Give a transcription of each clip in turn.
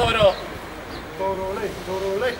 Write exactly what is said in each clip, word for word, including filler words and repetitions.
toro. Toro lei, toro lei.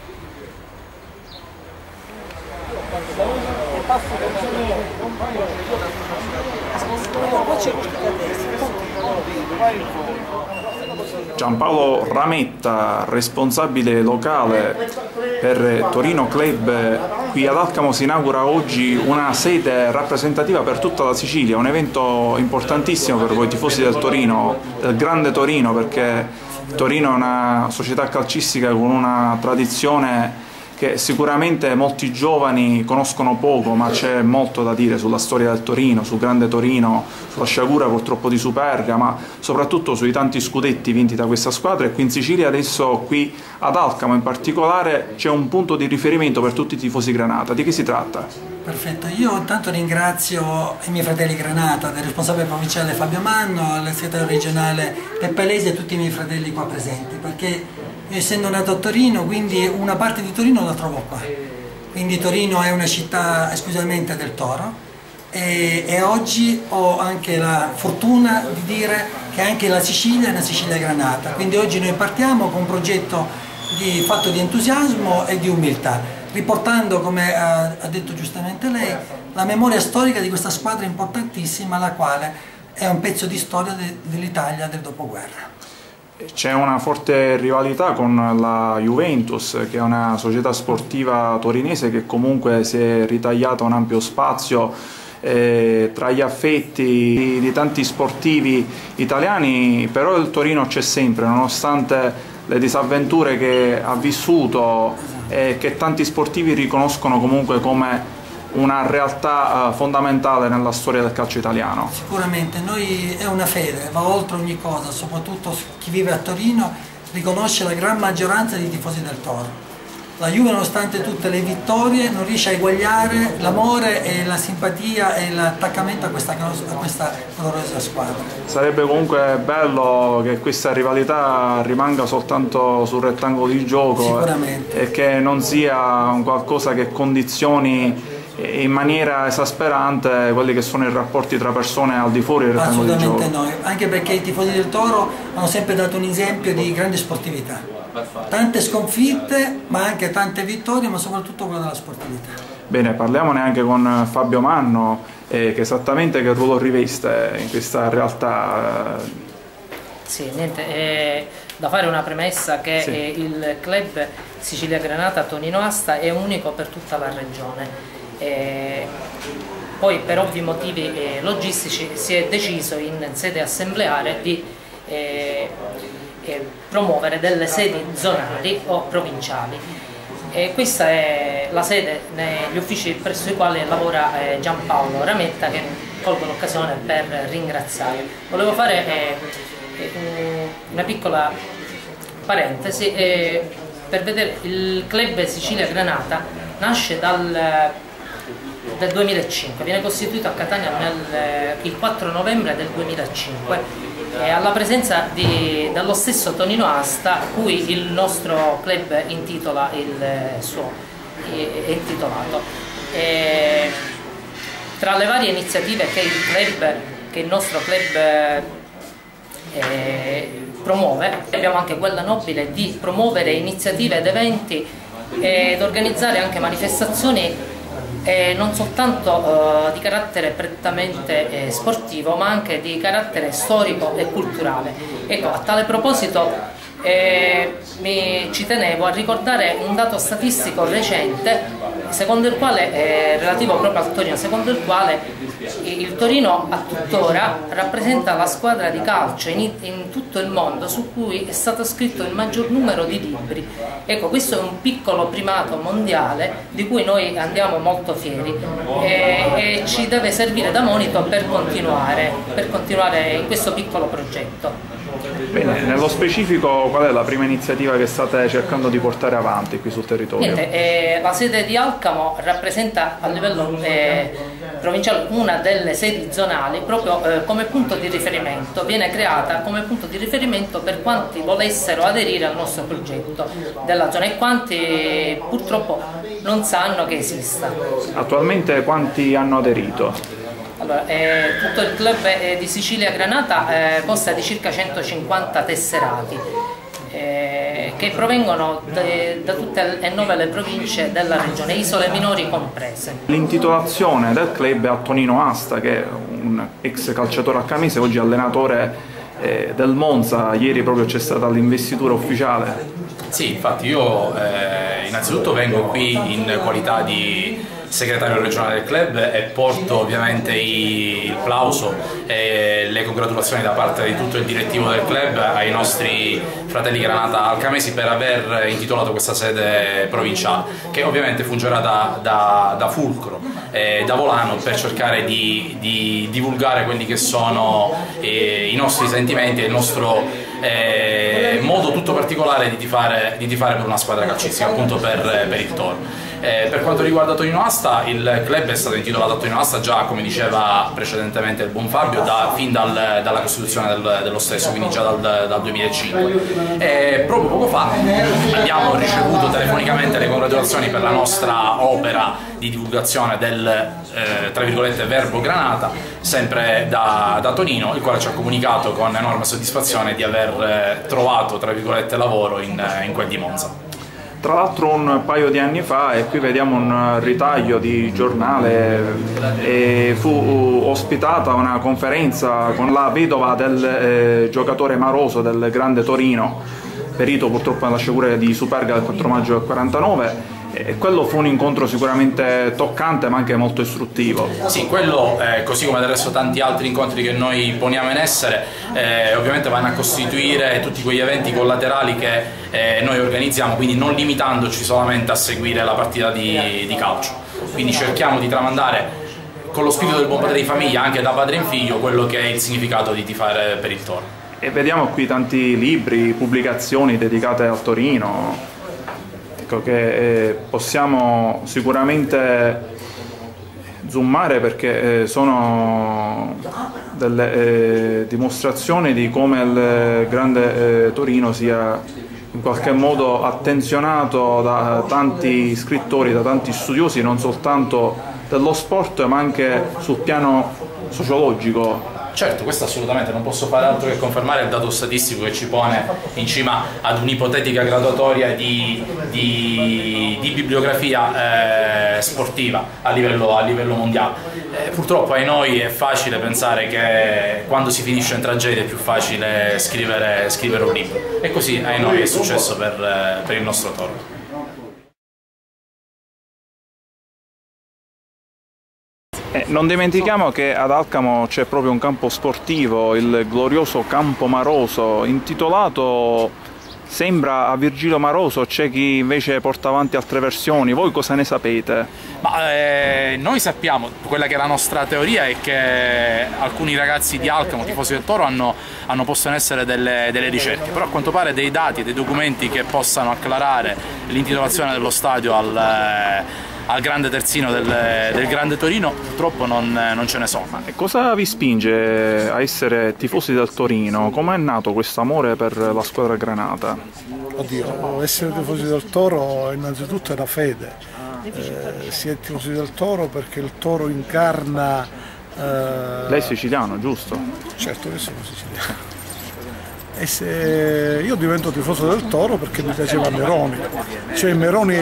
Giampaolo Rametta, responsabile locale per Torino Club, qui ad Alcamo si inaugura oggi una sede rappresentativa per tutta la Sicilia, un evento importantissimo per voi tifosi del Torino, del grande Torino, perché Torino è una società calcistica con una tradizione che sicuramente molti giovani conoscono poco, ma c'è molto da dire sulla storia del Torino, sul grande Torino, sulla sciagura purtroppo di Superga, ma soprattutto sui tanti scudetti vinti da questa squadra. E qui in Sicilia adesso, qui ad Alcamo in particolare, c'è un punto di riferimento per tutti i tifosi Granata. Di che si tratta? Perfetto, io intanto ringrazio i miei fratelli Granata, del responsabile provinciale Fabio Manno, il segretario regionale Peppe Lesi e tutti i miei fratelli qua presenti, perché io essendo nato a Torino, quindi una parte di Torino la trovo qua, quindi Torino è una città esclusivamente del Toro e, e oggi ho anche la fortuna di dire che anche la Sicilia è una Sicilia Granata, quindi oggi noi partiamo con un progetto di, fatto di entusiasmo e di umiltà, riportando, come ha, ha detto giustamente lei, la memoria storica di questa squadra importantissima, la quale è un pezzo di storia de, dell'Italia del dopoguerra. C'è una forte rivalità con la Juventus, che è una società sportiva torinese che comunque si è ritagliata un ampio spazio eh, tra gli affetti di, di tanti sportivi italiani, però il Torino c'è sempre, nonostante le disavventure che ha vissuto e che tanti sportivi riconoscono comunque come una realtà uh, fondamentale nella storia del calcio italiano. Sicuramente, noi è una fede, va oltre ogni cosa, soprattutto chi vive a Torino riconosce la gran maggioranza dei tifosi del Toro. La Juve, nonostante tutte le vittorie, non riesce a eguagliare l'amore e la simpatia e l'attaccamento a questa, a questa dolorosa squadra. Sarebbe comunque bello che questa rivalità rimanga soltanto sul rettangolo di gioco e che non sia un qualcosa che condizioni in maniera esasperante quelli che sono i rapporti tra persone al di fuori del rettangolo di gioco. Assolutamente no, anche perché i tifosi del Toro hanno sempre dato un esempio di grande sportività, tante sconfitte ma anche tante vittorie, ma soprattutto quella della sportività. Bene, parliamone anche con Fabio Manno, eh, che esattamente che ruolo riveste in questa realtà. Sì, niente, è da fare una premessa che sì. Il club Sicilia Granata Tonino Asta è unico per tutta la regione. E poi per ovvi motivi eh, logistici si è deciso in sede assembleare di eh, eh, promuovere delle sedi zonali o provinciali. E questa è la sede negli uffici presso i quali lavora eh, Giampaolo Rametta, che colgo l'occasione per ringraziare. Volevo fare eh, eh, una piccola parentesi eh, per vedere il club Sicilia Granata nasce dal del duemilacinque, viene costituito a Catania nel, il quattro novembre del duemilacinque e alla presenza di, dello stesso Tonino Asta, cui il nostro club intitola il suo, è intitolato. E tra le varie iniziative che il, club, che il nostro club eh, promuove, abbiamo anche quella nobile di promuovere iniziative ed eventi ed organizzare anche manifestazioni Eh, non soltanto eh, di carattere prettamente eh, sportivo, ma anche di carattere storico e culturale. Ecco, a tale proposito eh, mi, ci tenevo a ricordare un dato statistico recente, secondo il quale, eh, relativo proprio al Torino, secondo il quale il Torino a tuttora rappresenta la squadra di calcio in, in tutto il mondo su cui è stato scritto il maggior numero di libri. Ecco, questo è un piccolo primato mondiale di cui noi andiamo molto fieri e, e ci deve servire da monito per continuare, per continuare in questo piccolo progetto. Bene, nello specifico qual è la prima iniziativa che state cercando di portare avanti qui sul territorio? Niente, eh, la sede di Alcamo rappresenta a livello eh, provinciale una delle sedi zonali proprio eh, come punto di riferimento, viene creata come punto di riferimento per quanti volessero aderire al nostro progetto della zona e quanti purtroppo non sanno che esista. Attualmente quanti hanno aderito? Allora, eh, tutto il club eh, di Sicilia Granata eh, consta di circa centocinquanta tesserati. Eh, eh, che provengono de, da tutte e nove le province della regione, isole minori comprese. L'intitolazione del club è a Tonino Asta, che è un ex calciatore alcamese, oggi allenatore eh, del Monza. Ieri proprio c'è stata l'investitura ufficiale. Sì, infatti io eh, innanzitutto vengo qui in qualità di segretario regionale del club e porto ovviamente i, il plauso e le congratulazioni da parte di tutto il direttivo del club ai nostri fratelli Granata alcamesi per aver intitolato questa sede provinciale, che ovviamente fungerà da, da, da fulcro, eh, da volano per cercare di, di divulgare quelli che sono eh, i nostri sentimenti e il nostro eh, modo tutto particolare di tifare, di tifare per una squadra calcistica, appunto per, per il Toro. Eh, per quanto riguarda Tonino Asta, il club è stato intitolato a Tonino Asta già, come diceva precedentemente il buon Fabio, da, fin dal, dalla costituzione del, dello stesso, quindi già dal, dal duemilacinque. E proprio poco fa abbiamo ricevuto telefonicamente le congratulazioni per la nostra opera di divulgazione del eh, tra virgolette Verbo Granata, sempre da, da Tonino, il quale ci ha comunicato con enorme soddisfazione di aver eh, trovato tra virgolette lavoro in, in quel di Monza. Tra l'altro un paio di anni fa, e qui vediamo un ritaglio di giornale, e fu ospitata una conferenza con la vedova del eh, giocatore Maroso del Grande Torino, perito purtroppo nella sciagura di Superga del quattro maggio del quarantanove. E quello fu un incontro sicuramente toccante ma anche molto istruttivo. Sì, quello, eh, così come del resto tanti altri incontri che noi poniamo in essere, eh, ovviamente vanno a costituire tutti quegli eventi collaterali che eh, noi organizziamo, quindi non limitandoci solamente a seguire la partita di, di calcio. Quindi cerchiamo di tramandare con lo spirito del buon padre di famiglia, anche da padre in figlio, quello che è il significato di tifare per il Toro. E vediamo qui tanti libri, pubblicazioni dedicate al Torino, che eh, possiamo sicuramente zoomare perché eh, sono delle eh, dimostrazioni di come il Grande eh, Torino sia in qualche modo attenzionato da tanti scrittori, da tanti studiosi, non soltanto dello sport ma anche sul piano sociologico. Certo, questo assolutamente, non posso fare altro che confermare il dato statistico che ci pone in cima ad un'ipotetica graduatoria di, di, di bibliografia eh, sportiva a livello, a livello mondiale. Eh, purtroppo ai noi è facile pensare che quando si finisce in tragedia è più facile scrivere, scrivere un libro, e così ai noi è successo per, per il nostro Toro. Eh, non dimentichiamo che ad Alcamo c'è proprio un campo sportivo, il glorioso Campo Maroso, intitolato, sembra, a Virgilio Maroso. C'è chi invece porta avanti altre versioni. Voi cosa ne sapete? Ma, eh, noi sappiamo, quella che è la nostra teoria è che alcuni ragazzi di Alcamo, tifosi del Toro, hanno, hanno posto in essere delle, delle ricerche, però a quanto pare dei dati e dei documenti che possano acclarare l'intitolazione dello stadio al... Eh, al grande terzino del, del Grande Torino purtroppo non, non ce ne sono. Ma cosa vi spinge a essere tifosi del Torino? Come è nato questo amore per la squadra granata? Oddio, essere tifosi del Toro innanzitutto è una fede. Eh, si è tifosi del Toro perché il Toro incarna... Eh... Lei è siciliano, giusto? Certo che sono siciliano. E se io divento tifoso del Toro perché mi piaceva Meroni, cioè Meroni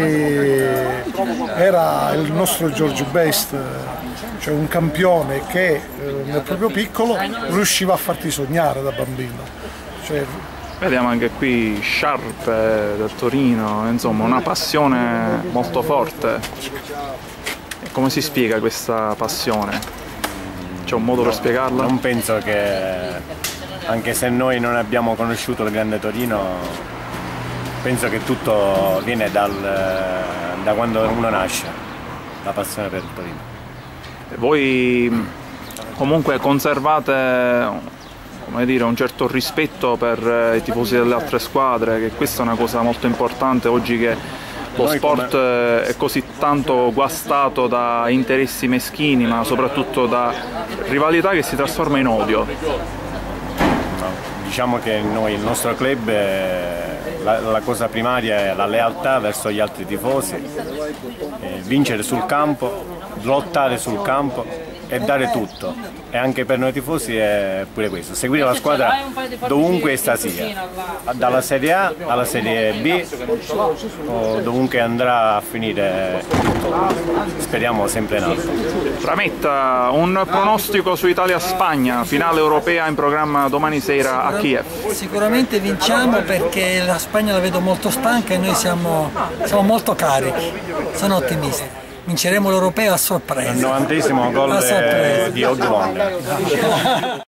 era il nostro George Best, cioè un campione che eh, nel proprio piccolo riusciva a farti sognare da bambino. Cioè, vediamo anche qui sciarpe del Torino, insomma una passione molto forte. E come si spiega questa passione? C'è un modo per spiegarla? Non penso che... Anche se noi non abbiamo conosciuto il Grande Torino, penso che tutto viene dal, da quando uno nasce, la passione per il Torino. Voi comunque conservate, come dire, un certo rispetto per i tifosi delle altre squadre, che questa è una cosa molto importante oggi che lo noi sport come... è così tanto guastato da interessi meschini, ma soprattutto da rivalità che si trasforma in odio. Diciamo che noi, il nostro club, è, la, la cosa primaria è la lealtà verso gli altri tifosi, vincere sul campo, lottare sul campo e dare tutto, e anche per noi tifosi è pure questo, seguire la squadra dovunque sta sia, dalla Serie A alla Serie B o dovunque andrà a finire, speriamo sempre in alto. Rametta, un pronostico su Italia-Spagna, finale europea in programma domani sera a Kiev. Sicuramente vinciamo perché la Spagna la vedo molto stanca e noi siamo, siamo molto carichi, sono ottimista. Vinceremo l'Europeo a sorpresa. Il novantesimo gol di Ogbong.